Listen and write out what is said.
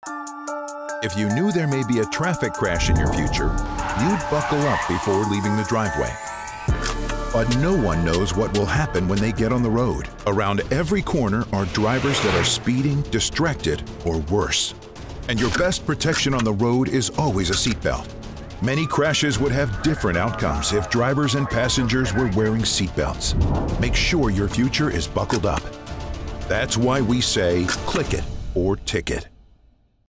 If you knew there may be a traffic crash in your future, you'd buckle up before leaving the driveway. But no one knows what will happen when they get on the road. Around every corner are drivers that are speeding, distracted, or worse. And your best protection on the road is always a seatbelt. Many crashes would have different outcomes if drivers and passengers were wearing seatbelts. Make sure your future is buckled up. That's why we say, click it or ticket.